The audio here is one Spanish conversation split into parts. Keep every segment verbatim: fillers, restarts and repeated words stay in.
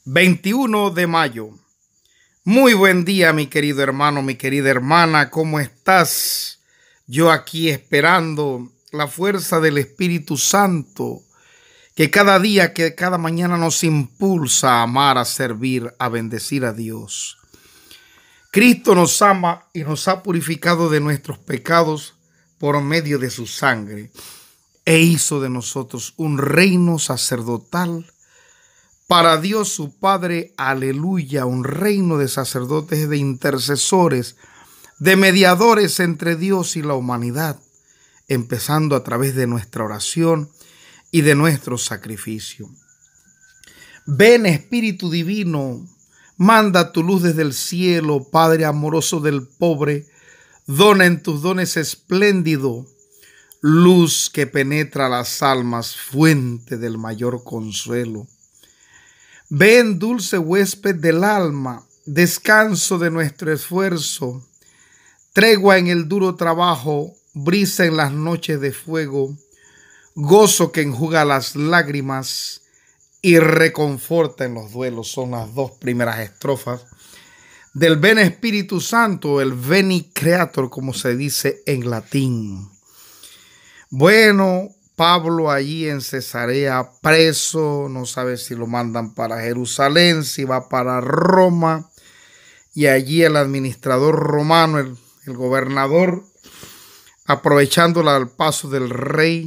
veintiuno de mayo. Muy buen día, mi querido hermano, mi querida hermana, ¿cómo estás? Yo aquí esperando la fuerza del Espíritu Santo, que cada día, que cada mañana nos impulsa a amar, a servir, a bendecir a Dios. Cristo nos ama y nos ha purificado de nuestros pecados por medio de su sangre, e hizo de nosotros un reino sacerdotal para Dios su Padre, aleluya, un reino de sacerdotes y de intercesores, de mediadores entre Dios y la humanidad, empezando a través de nuestra oración y de nuestro sacrificio. Ven, Espíritu Divino, manda tu luz desde el cielo, Padre amoroso del pobre, dona en tus dones espléndido, luz que penetra las almas, fuente del mayor consuelo. Ven, dulce huésped del alma, descanso de nuestro esfuerzo, tregua en el duro trabajo, brisa en las noches de fuego, gozo que enjuga las lágrimas y reconforta en los duelos. Son las dos primeras estrofas del Ven Espíritu Santo, el Veni Creator, como se dice en latín. Bueno, Pablo allí en Cesarea, preso, no sabe si lo mandan para Jerusalén, si va para Roma, y allí el administrador romano, el, el gobernador, aprovechando el paso del rey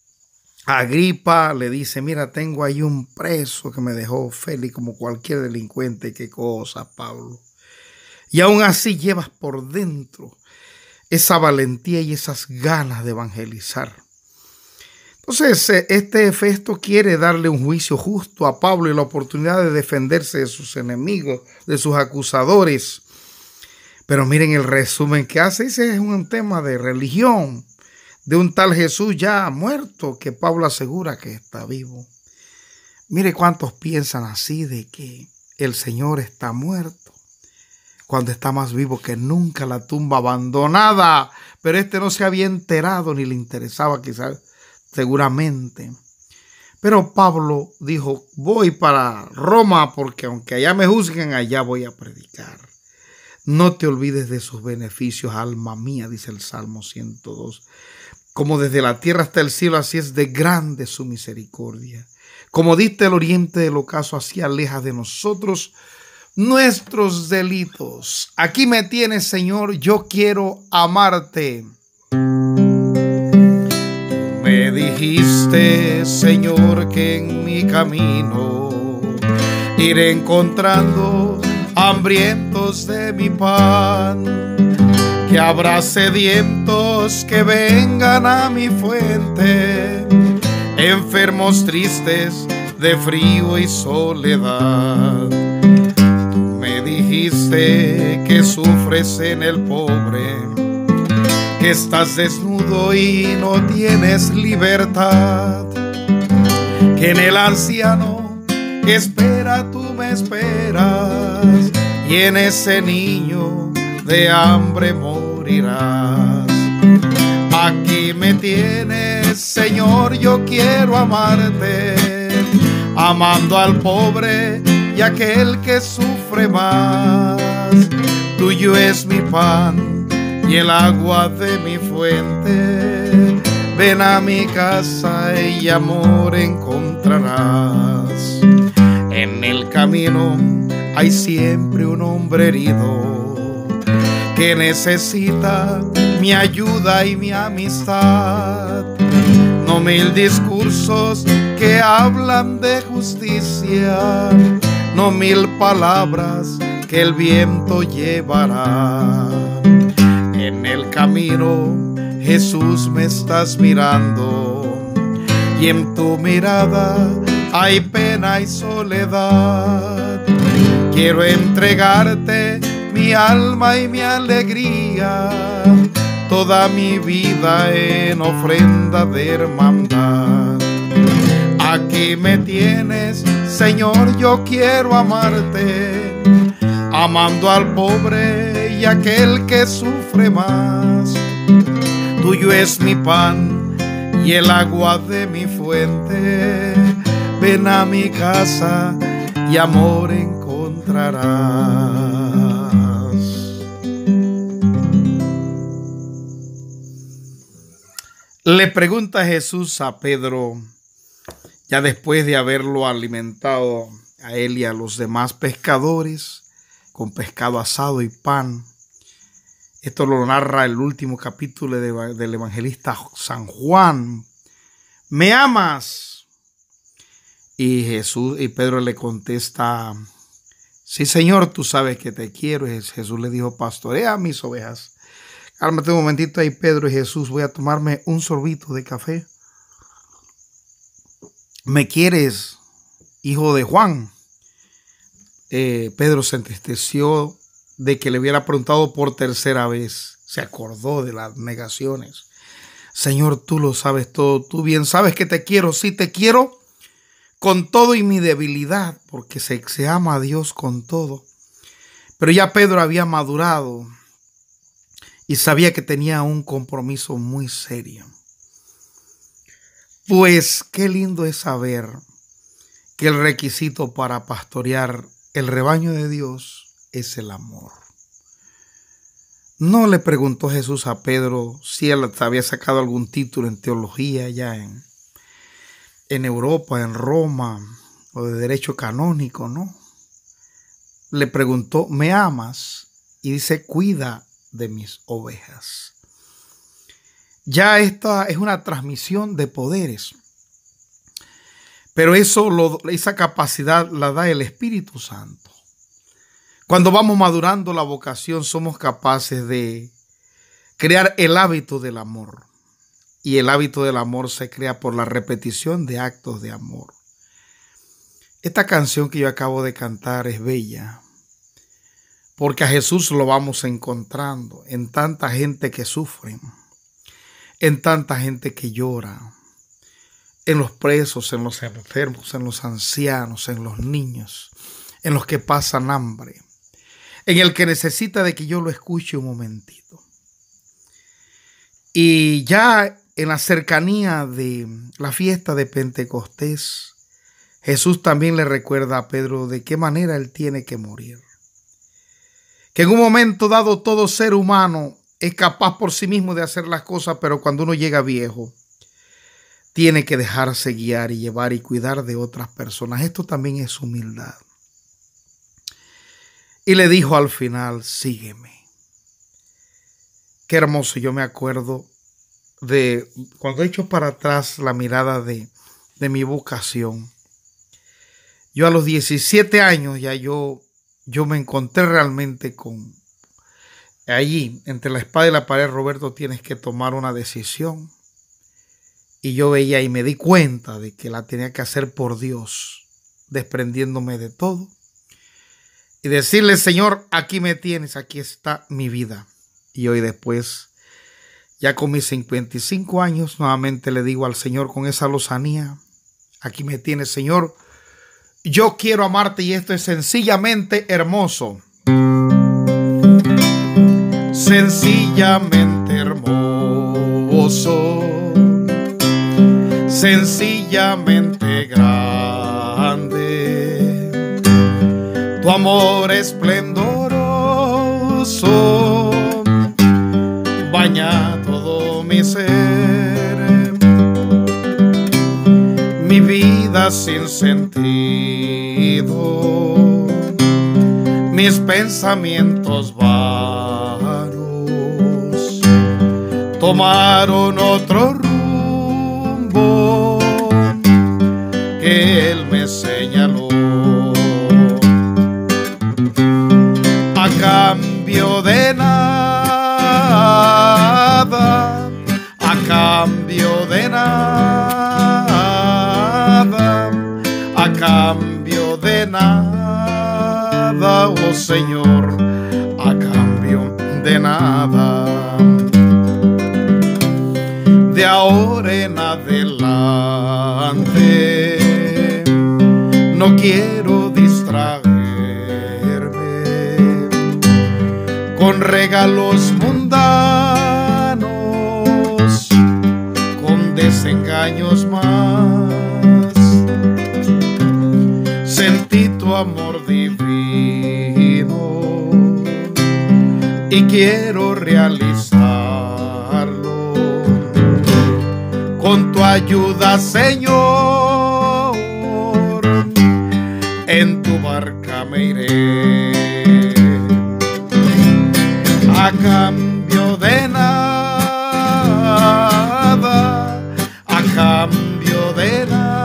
Agripa, le dice: mira, tengo ahí un preso que me dejó Félix como cualquier delincuente. Qué cosa, Pablo. Y aún así llevas por dentro esa valentía y esas ganas de evangelizar. Entonces, este Festo quiere darle un juicio justo a Pablo y la oportunidad de defenderse de sus enemigos, de sus acusadores. Pero miren el resumen que hace. Ese es un tema de religión, de un tal Jesús ya muerto, que Pablo asegura que está vivo. Mire cuántos piensan así, de que el Señor está muerto, cuando está más vivo que nunca, la tumba abandonada. Pero este no se había enterado ni le interesaba, quizás, seguramente. Pero Pablo dijo: voy para Roma, porque aunque allá me juzguen, allá voy a predicar. No te olvides de sus beneficios, alma mía, dice el Salmo ciento dos. Como desde la tierra hasta el cielo, así es de grande su misericordia. Como diste el oriente del ocaso, así aleja de nosotros nuestros delitos. Aquí me tienes, Señor, yo quiero amarte. Me dijiste, Señor, que en mi camino iré encontrando hambrientos de mi pan, que habrá sedientos que vengan a mi fuente, enfermos tristes de frío y soledad. Tú me dijiste que sufres en el pobre, que estás desnudo y no tienes libertad, que en el anciano que espera tú me esperas, y en ese niño de hambre morirás. Aquí me tienes, Señor, yo quiero amarte, amando al pobre y aquel que sufre más. Tuyo es mi pan y el agua de mi fuente, ven a mi casa y amor encontrarás. En el camino hay siempre un hombre herido que necesita mi ayuda y mi amistad, no mil discursos que hablan de justicia, no mil palabras que el viento llevará. En el camino, Jesús, me estás mirando, y en tu mirada hay pena y soledad. Quiero entregarte mi alma y mi alegría, toda mi vida en ofrenda de hermandad. Aquí me tienes, Señor, yo quiero amarte, amando al pobre y aquel que sufre más. Tuyo es mi pan y el agua de mi fuente, ven a mi casa y amor encontrarás. Le pregunta Jesús a Pedro, ya después de haberlo alimentado a él y a los demás pescadores con pescado asado y pan. Esto lo narra el último capítulo de, del evangelista San Juan. ¿Me amas? Y Jesús y Pedro le contesta, sí, Señor, tú sabes que te quiero. Y Jesús le dijo, pastorea mis ovejas. Cálmate un momentito ahí, Pedro y Jesús. Voy a tomarme un sorbito de café. ¿Me quieres, hijo de Juan? Eh, Pedro se entristeció de que le hubiera preguntado por tercera vez. Se acordó de las negaciones. Señor, tú lo sabes todo. Tú bien sabes que te quiero. Sí, te quiero con todo y mi debilidad, porque se, se ama a Dios con todo. Pero ya Pedro había madurado y sabía que tenía un compromiso muy serio. Pues qué lindo es saber que el requisito para pastorear el rebaño de Dios es el amor. No le preguntó Jesús a Pedro si él había sacado algún título en teología allá en, en Europa, en Roma, o de derecho canónico, ¿no? Le preguntó, ¿me amas? Y dice, cuida de mis ovejas. Ya esta es una transmisión de poderes, pero eso lo, esa capacidad la da el Espíritu Santo. Cuando vamos madurando la vocación, somos capaces de crear el hábito del amor, y el hábito del amor se crea por la repetición de actos de amor. Esta canción que yo acabo de cantar es bella, porque a Jesús lo vamos encontrando en tanta gente que sufre, en tanta gente que llora, en los presos, en los enfermos, en los ancianos, en los niños, en los que pasan hambre, en el que necesita de que yo lo escuche un momentito. Y ya en la cercanía de la fiesta de Pentecostés, Jesús también le recuerda a Pedro de qué manera él tiene que morir. Que en un momento dado todo ser humano es capaz por sí mismo de hacer las cosas, pero cuando uno llega viejo, tiene que dejarse guiar y llevar y cuidar de otras personas. Esto también es humildad. Y le dijo al final, sígueme. Qué hermoso, yo me acuerdo de cuando he hecho para atrás la mirada de, de mi vocación. Yo a los diecisiete años ya yo, yo me encontré realmente con... Allí, entre la espada y la pared, Roberto, tienes que tomar una decisión. Y yo veía y me di cuenta de que la tenía que hacer por Dios, desprendiéndome de todo. Y decirle, Señor, aquí me tienes, aquí está mi vida. Y hoy después, ya con mis cincuenta y cinco años, nuevamente le digo al Señor con esa lozanía, aquí me tienes, Señor. Yo quiero amarte y esto es sencillamente hermoso. Sencillamente hermoso, sencillamente grande, tu amor esplendoroso baña todo mi ser, mi vida sin sentido, mis pensamientos vanos tomaron otro rumbo que Él me señaló. A cambio de nada, a cambio de nada, a cambio de nada, oh Señor, a cambio de nada. De ahora en adelante no quiero distraerme con regalos mundanos, con desengaños más. Sentí tu tu amor divino y quiero realizarlo con tu ayuda, Señor. En tu barca me iré a cambio de nada, a cambio de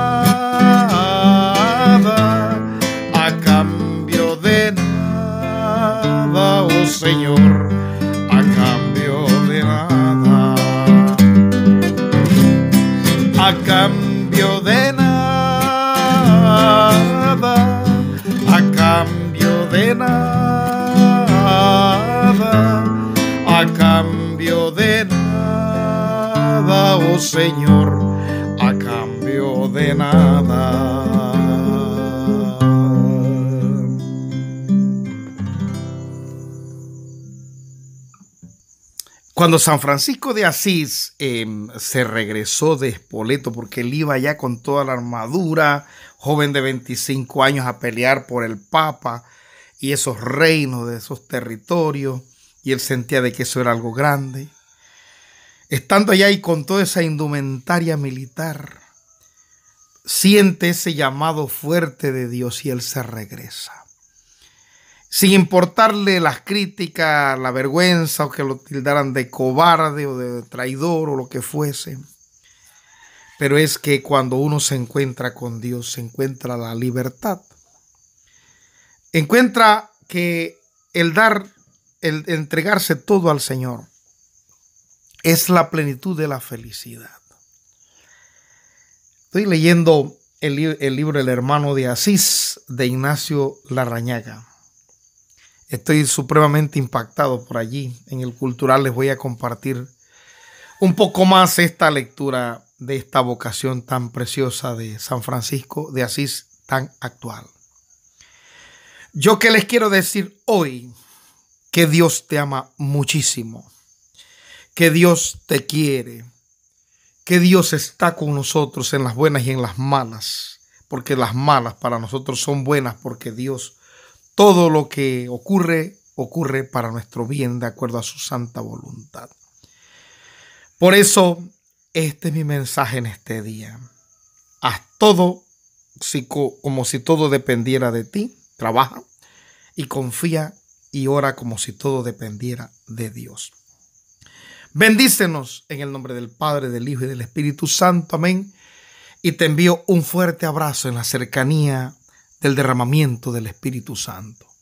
nada, a cambio de nada, oh Señor, a cambio de nada, a cambio de nada, a cambio de nada, a cambio de nada, oh Señor, a cambio de nada. Cuando San Francisco de Asís eh, se regresó de Spoleto, porque él iba ya con toda la armadura, joven de veinticinco años, a pelear por el Papa y esos reinos de esos territorios, y él sentía de que eso era algo grande. Estando allá y con toda esa indumentaria militar, siente ese llamado fuerte de Dios y él se regresa. Sin importarle las críticas, la vergüenza, o que lo tildaran de cobarde o de traidor o lo que fuese. Pero es que cuando uno se encuentra con Dios, se encuentra la libertad. Encuentra que el dar, el entregarse todo al Señor es la plenitud de la felicidad. Estoy leyendo el, el libro El hermano de Asís de Ignacio Larrañaga. Estoy supremamente impactado por allí. En el cultural les voy a compartir un poco más esta lectura de esta vocación tan preciosa de San Francisco de Asís, tan actual. Yo que les quiero decir hoy que Dios te ama muchísimo, que Dios te quiere, que Dios está con nosotros en las buenas y en las malas, porque las malas para nosotros son buenas, porque Dios, todo lo que ocurre, ocurre para nuestro bien, de acuerdo a su santa voluntad. Por eso, este es mi mensaje en este día. Haz todo si, como si todo dependiera de ti. Trabaja y confía y ora como si todo dependiera de Dios. Bendícenos en el nombre del Padre, del Hijo y del Espíritu Santo. Amén. Y te envío un fuerte abrazo en la cercanía del derramamiento del Espíritu Santo.